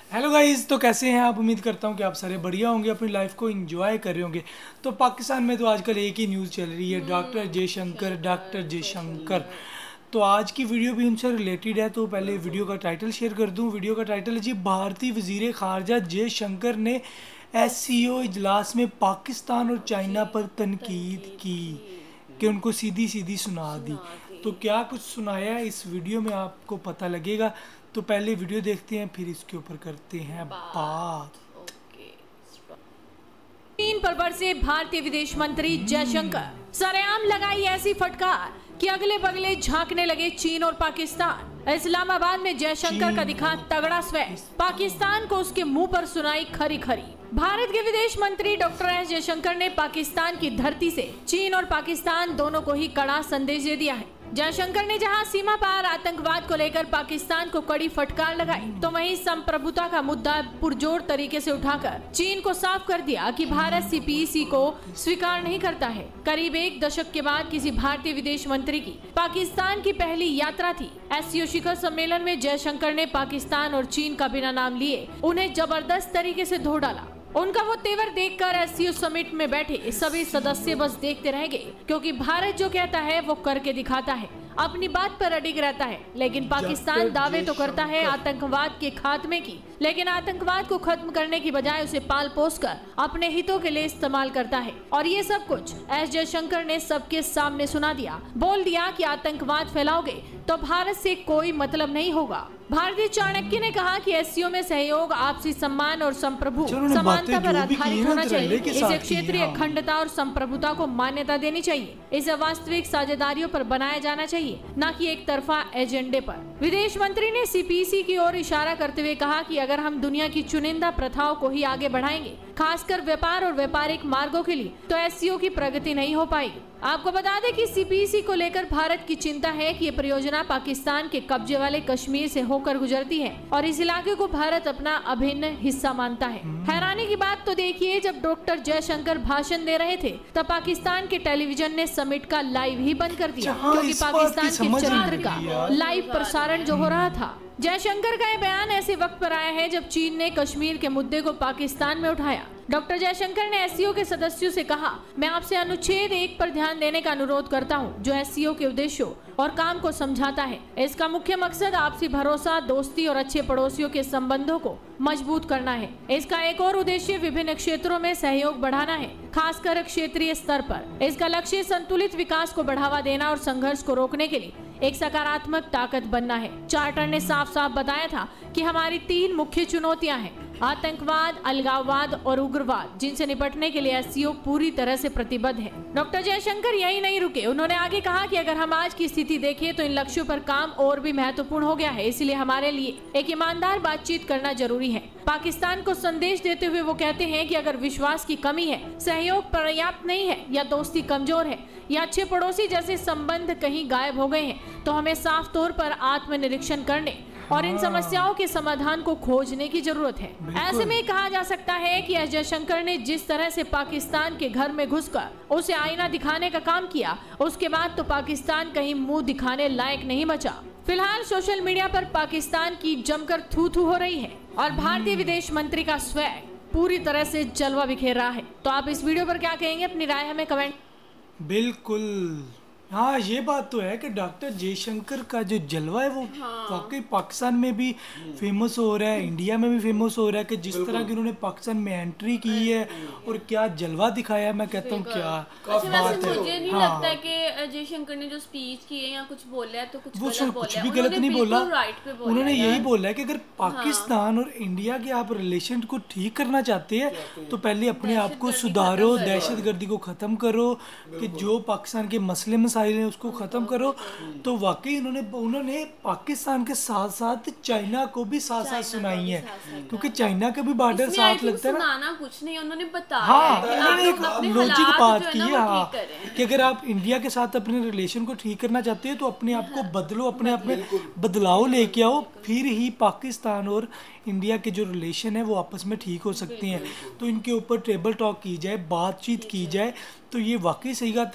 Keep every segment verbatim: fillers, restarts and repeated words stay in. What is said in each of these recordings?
Hello guys, तो कैसे हैं आप। उम्मीद करता हूं कि आप सारे बढ़िया होंगे, अपनी लाइफ को एंजॉय कर रहे होंगे। तो पाकिस्तान में तो आजकल एक ही न्यूज़ चल रही है, डॉक्टर जयशंकर डॉक्टर जयशंकर। तो आज की वीडियो भी उनसे रिलेटेड है। तो पहले वीडियो का टाइटल शेयर कर दूं। वीडियो का टाइटल है जी, भारतीय वजीर खारजा जयशंकर ने एस सी ओ इजलास में पाकिस्तान और चाइना पर तनकीद की कि उनको सीधी सीधी सुना दी। तो क्या कुछ सुनाया है इस वीडियो में आपको पता लगेगा। तो पहले वीडियो देखते हैं, फिर इसके ऊपर करते हैं बात। चीन पर बरसे भारतीय विदेश मंत्री जयशंकर, सरेआम लगाई ऐसी फटकार कि अगले बगले झांकने लगे चीन और पाकिस्तान। इस्लामाबाद में जयशंकर का दिखा तगड़ा स्वैग, पाकिस्तान को उसके मुंह पर सुनाई खरी खरी। भारत के विदेश मंत्री डॉक्टर एस जयशंकर ने पाकिस्तान की धरती से चीन और पाकिस्तान दोनों को ही कड़ा संदेश दे दिया है। जयशंकर ने जहां सीमा पार आतंकवाद को लेकर पाकिस्तान को कड़ी फटकार लगाई, तो वहीं संप्रभुता का मुद्दा पुरजोर तरीके से उठाकर चीन को साफ कर दिया कि भारत सी पी ई सी को स्वीकार नहीं करता है। करीब एक दशक के बाद किसी भारतीय विदेश मंत्री की पाकिस्तान की पहली यात्रा थी। एस सी ओ शिखर सम्मेलन में जयशंकर ने पाकिस्तान और चीन का बिना नाम लिए उन्हें जबरदस्त तरीके से धो डाला। उनका वो तेवर देखकर एस सी ओ समिट में बैठे सभी सदस्य बस देखते रह गए, क्योंकि भारत जो कहता है वो करके दिखाता है, अपनी बात पर अडिग रहता है। लेकिन पाकिस्तान दावे तो करता है आतंकवाद के खात्मे की, लेकिन आतंकवाद को खत्म करने की बजाय उसे पाल पोस कर अपने हितों के लिए इस्तेमाल करता है। और ये सब कुछ एस जयशंकर ने सबके सामने सुना दिया। बोल दिया कि आतंकवाद फैलाओगे तो भारत से कोई मतलब नहीं होगा। भारतीय चाणक्य ने कहा कि एस सी ओ में सहयोग, आपसी सम्मान और संप्रभु समानता पर आधारित होना चाहिए। इसे क्षेत्रीय अखंडता और संप्रभुता को मान्यता देनी चाहिए। इसे वास्तविक साझेदारियों पर बनाया जाना चाहिए, न कि एक तरफा एजेंडे पर। विदेश मंत्री ने सी पी ई सी की ओर इशारा करते हुए कहा कि अगर हम दुनिया की चुनिंदा प्रथाओं को ही आगे बढ़ाएंगे, खासकर व्यापार और व्यापारिक मार्गों के लिए, तो एस सी ओ की प्रगति नहीं हो पाएगी। आपको बता दें कि सी पी ई सी को लेकर भारत की चिंता है कि ये परियोजना पाकिस्तान के कब्जे वाले कश्मीर से होकर गुजरती है और इस इलाके को भारत अपना अभिन्न हिस्सा मानता है। हैरानी की बात तो देखिए, जब डॉक्टर जयशंकर भाषण दे रहे थे तब पाकिस्तान के टेलीविजन ने समिट का लाइव ही बंद कर दिया, क्योंकि पाकिस्तान के चरित्र का लाइव प्रसारण जो हो रहा था। जयशंकर का यह बयान ऐसे वक्त पर आया है जब चीन ने कश्मीर के मुद्दे को पाकिस्तान में उठाया। डॉक्टर जयशंकर ने एस सी ओ के सदस्यों से कहा, मैं आपसे अनुच्छेद एक पर ध्यान देने का अनुरोध करता हूं, जो एस सी ओ के उद्देश्यों और काम को समझाता है। इसका मुख्य मकसद आपसी भरोसा, दोस्ती और अच्छे पड़ोसियों के संबंधों को मजबूत करना है। इसका एक और उद्देश्य विभिन्न क्षेत्रों में सहयोग बढ़ाना है, खासकर क्षेत्रीय स्तर पर। इसका लक्ष्य संतुलित विकास को बढ़ावा देना और संघर्ष को रोकने के लिए एक सकारात्मक ताकत बनना है। चार्टर ने साफ साफ बताया था कि हमारी तीन मुख्य चुनौतियां हैं, आतंकवाद, अलगाववाद और उग्रवाद, जिनसे निपटने के लिए एस सी ओ पूरी तरह से प्रतिबद्ध है। डॉक्टर जयशंकर यही नहीं रुके। उन्होंने आगे कहा कि अगर हम आज की स्थिति देखें तो इन लक्ष्यों पर काम और भी महत्वपूर्ण हो गया है। इसलिए हमारे लिए एक ईमानदार बातचीत करना जरूरी है। पाकिस्तान को संदेश देते हुए वो कहते हैं कि अगर विश्वास की कमी है, सहयोग पर्याप्त नहीं है, या दोस्ती कमजोर है, या अच्छे पड़ोसी जैसे संबंध कहीं गायब हो गए हैं, तो हमें साफ तौर पर आत्मनिरीक्षण करने और इन समस्याओं के समाधान को खोजने की जरूरत है। ऐसे में कहा जा सकता है कि एस जयशंकर ने जिस तरह से पाकिस्तान के घर में घुसकर उसे आईना दिखाने का काम किया, उसके बाद तो पाकिस्तान कहीं मुंह दिखाने लायक नहीं बचा। फिलहाल सोशल मीडिया पर पाकिस्तान की जमकर थू थू हो रही है और भारतीय विदेश मंत्री का स्वैग पूरी तरह से जलवा बिखेर रहा है। तो आप इस वीडियो पर क्या कहेंगे, अपनी राय हमें कमेंट। बिल्कुल, हाँ ये बात तो है कि डॉक्टर जयशंकर का जो जलवा है वो हाँ। वाकई पाकिस्तान में भी फेमस हो रहा है, इंडिया में भी फेमस हो रहा है कि जिस तरह की उन्होंने पाकिस्तान में एंट्री की है और क्या जलवा दिखाया है। मैं कहता हूँ क्या अच्छा, बात है। मुझे नहीं हाँ। लगता है कि जयशंकर ने जो स्पीच की है या कुछ बोला है तो कुछ वो गलत सर बोला कुछ है। भी गलत नहीं बोला, राइट पे बोला उन्होंने है यही यार। बोला है कि अगर पाकिस्तान और इंडिया के आप रिलेशन को ठीक करना चाहते हैं तो पहले अपने आप को सुधारो, दहशतगर्दी को खत्म करो, कि जो पाकिस्तान के मसले मसाइल हैं उसको खत्म करो। तो वाकई उन्होंने उन्होंने पाकिस्तान के साथ साथ चाइना को भी साथ साथ सुनाई है, क्योंकि चाइना का भी बॉर्डर साथ लगता है ना। सुनाना कुछ नहीं, उन्होंने बताया हाँ, कि उन्होंने आप एक लोग अपने लॉजिक हालात बात जो है की ना है, वो हाँ, ठीक करें। कि अगर आप इंडिया के साथ अपने रिलेशन को ठीक करना चाहते हैं तो अपने आप को बदलो, अपने आप में बदलाव लेके आओ, फिर ही पाकिस्तान और इंडिया के जो रिलेशन है वो आपस में ठीक हो सकते हैं। तो इनके ऊपर टेबल टॉक की जाए, बातचीत की जाए, तो ये वाकई सही बात है,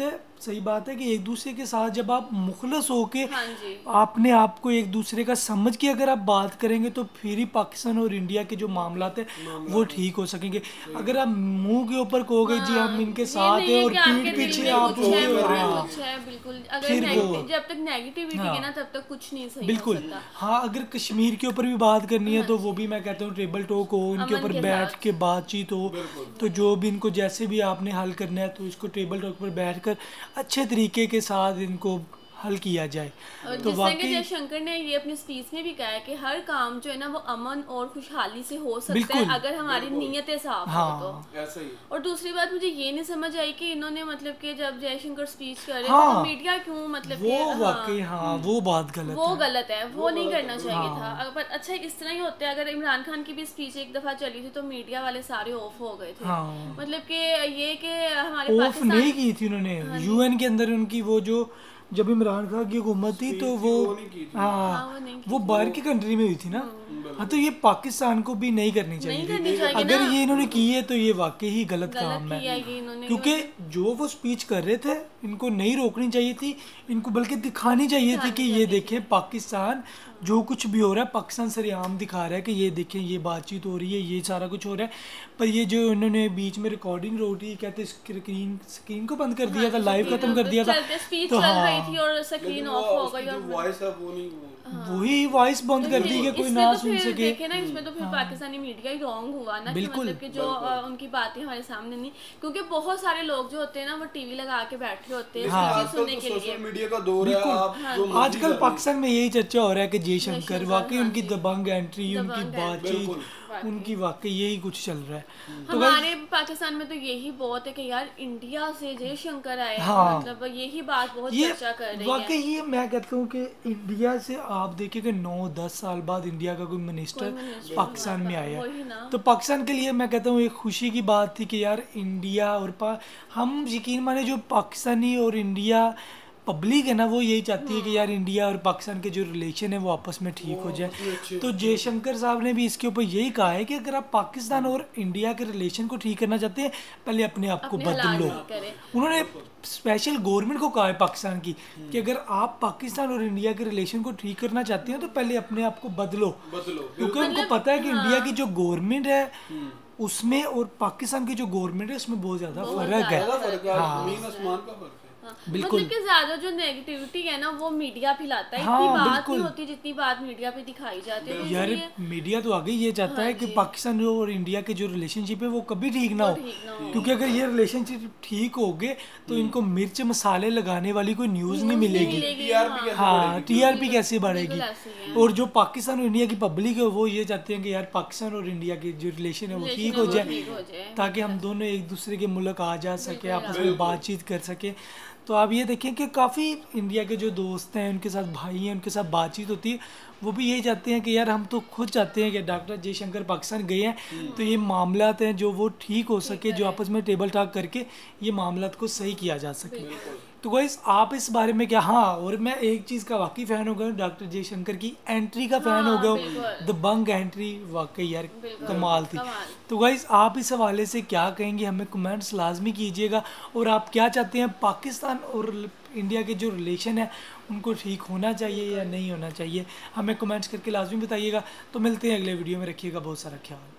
सही बात है कि एक दूसरे के साथ जब आप मुखलस होके हाँ जी आपने आपको एक दूसरे का समझ के अगर आप बात करेंगे तो फिर ही पाकिस्तान और इंडिया के जो मामलात है वो ठीक हो सकेंगे। अगर आप मुंह के ऊपर कहोगे जी हम इनके ये साथ नहीं हैं है और कि आपके पीठ दिल पीछे में आप कुछ है, उनके मन में हाँ कुछ है, बिल्कुल अगर फिर वो नेगेटिव जब तक नेगेटिविटी हाँ है ना तब तक कुछ नहीं सही हो बिल्कुल। सकता। हाँ अगर कश्मीर के ऊपर भी बात करनी है तो वो भी मैं कहता हूँ टेबल टॉक हो, इनके अमन ऊपर के बैठ साथ। के बातचीत हो, तो जो भी इनको जैसे भी आपने हल करना है तो इसको टेबल टॉक पर बैठकर अच्छे तरीके के साथ इनको हल किया जाए। और तो जिससे कि वाकई जयशंकर ने ये अपनी स्पीच में भी कहा है कि हर काम जो है ना वो अमन और खुशहाली से हो सकता है बिल्कुल। अगर हमारी नीयतें साफ हो हाँ तो। ऐसा ही और दूसरी बात मुझे ये नहीं समझ आई कि इन्होंने मतलब कि जब जयशंकर स्पीच कर रहे थे हाँ, तो मीडिया क्यों मतलब कि वो हाँ, वाकई हाँ वो बात गलत वो है। गलत है, वो नहीं करना चाहिए हाँ। था। अगर पर अच्छा इस तरह ही होता है, अगर इमरान खान की भी स्पीच एक दफा चली थी तो मीडिया वाले सारे ऑफ हो गए थे। हाँ मतलब कि ये कि हमारे ऑफ पाकिस्तान नहीं की थी उन्होंने, यूएन के अंदर उनकी वो जो जब इमरान खान की हुकूमत थी तो वो वो नहीं की थी। हाँ, हाँ वो नहीं की वो बाहर की कंट्री में हुई थी ना। हाँ तो ये पाकिस्तान को भी नहीं करनी नहीं चाहिए करनी थी। चाहिए अगर ना। ये इन्होंने की है तो ये वाकई ही गलत गलत काम किया है, ये इन्होंने क्योंकि जो वो स्पीच कर रहे थे इनको नहीं रोकनी चाहिए थी, इनको बल्कि दिखानी चाहिए थी कि ये देखें पाकिस्तान जो कुछ भी हो रहा है पाकिस्तान सरेआम दिखा रहा है कि ये देखें ये बातचीत हो रही है, ये सारा कुछ हो रहा है। पर ये जो इन्होंने बीच में रिकॉर्डिंग रोटी कहते स्क्रीन स्क्रीन को बंद कर दिया था, लाइव खत्म कर दिया था, स्पीच तो चल रही हाँ थी और स्क्रीन ऑफ हो गई जो और वॉइस है वो नहीं वही वॉइस बंद कर दी कि कोई इसमें ना तो सुन फिर सके। देखे ना इसमें तो फिर पाकिस्तानी मीडिया ही रॉन्ग हुआ ना कि बिल्कुल। मतलब कि जो अ, उनकी बातें हमारे सामने नहीं, क्योंकि बहुत सारे लोग जो होते हैं ना वो टीवी लगा के बैठे होते हैं हाँ। सब चीज़ सुनने के लिए। सोशल मीडिया का दौर है, आप जो मर्जी आजकल कर पाकिस्तान में यही चर्चा हो रहा है कि जयशंकर जयशंकर, वाकई हाँ उनकी जी। दबंग एंट्री, उनकी दबंग बातचीत, बिल्कुल। उनकी वाकई यही कुछ चल रहा है। तो हमारे पाकिस्तान में तो यही बहुत है कि यार इंडिया से जयशंकर आए, हाँ। मतलब यही बात बहुत ये चर्चा कर रही वाकई है। ये मैं कहता हूँ कि इंडिया से आप देखिए कि नौ दस साल बाद इंडिया का कोई मिनिस्टर मिनिस्टर पाकिस्तान में आता, आया वही है, ना। तो पाकिस्तान के लिए मैं कहता हूँ एक खुशी की बात थी कि यार इंडिया और पा, हम यकीन माने जो पाकिस्तानी और इंडिया पब्लिक है ना वो यही चाहती है कि यार इंडिया और पाकिस्तान के जो रिलेशन है वो आपस में ठीक हो जाए। तो जयशंकर साहब ने भी इसके ऊपर यही कहा है कि अगर आप पाकिस्तान और इंडिया के रिलेशन को ठीक करना चाहते हैं पहले अपने आप को अपने बदल हालात लो। ठीक करें। उन्होंने स्पेशल गवर्नमेंट को कहा है पाकिस्तान की कि अगर आप पाकिस्तान और इंडिया के रिलेशन को ठीक करना चाहते हैं तो पहले अपने आप को बदलो, बदलो क्योंकि उनको पता है कि इंडिया की जो गवर्नमेंट है उसमें और पाकिस्तान की जो गवर्नमेंट है उसमें बहुत ज़्यादा फर्क है। ज्यादा फर्क है, जमीन आसमान का फर्क है। हाँ, बिल्कुल। मतलब कि ज्यादा जो नेगेटिविटी है ना वो मीडिया फैलाता है, हाँ, इतनी बात बिल्कुल। नहीं होती जितनी बात मीडिया पे दिखाई जाती है। तो यार इसलिए मीडिया तो आगे ये चाहता है कि पाकिस्तान जो और इंडिया के जो रिलेशनशिप है वो कभी ठीक ना हो, ठीक ना हो। क्योंकि अगर ये रिलेशनशिप ठीक हो गए तो इनको मिर्च मसाले लगाने वाली कोई न्यूज़ नहीं मिलेगी। मिलेगी, हाँ। हाँ टीआरपी कैसे बढ़ेगी। बिल्कुल ऐसे ही है। और जो पाकिस्तान और इंडिया की पब्लिक है वो ये चाहते हैं कि यार पाकिस्तान और इंडिया के जो रिलेशन है वो Relation ठीक है हो वो जाए ठीक हो जाए। ताकि हम दोनों एक दूसरे के मुल्क आ जा सके, आपस में बातचीत कर सके। तो आप ये देखें कि काफ़ी इंडिया के जो दोस्त हैं उनके साथ भाई हैं उनके साथ बातचीत होती है, वो भी यही चाहते हैं कि यार हम तो खुद चाहते हैं कि डॉक्टर जयशंकर पाकिस्तान गए हैं तो ये मामलात हैं जो वो ठीक हो सके, जो आपस में टेबल टॉक करके ये मामलात को सही किया जा सके। तो गाइस आप इस बारे में क्या, हाँ और मैं एक चीज़ का वाकई फ़ैन हो गया हूँ, डॉक्टर जयशंकर की एंट्री का फ़ैन हो गया हूँ, द बंग एंट्री वाकई यार कमाल थी। तो गाइस आप इस हवाले से क्या कहेंगे हमें कमेंट्स लाजमी कीजिएगा, और आप क्या चाहते हैं पाकिस्तान और इंडिया के जो रिलेशन है उनको ठीक होना चाहिए या नहीं होना चाहिए, हमें कमेंट्स करके लाजमी बताइएगा। तो मिलते हैं अगले वीडियो में, रखिएगा बहुत सारा ख्याल।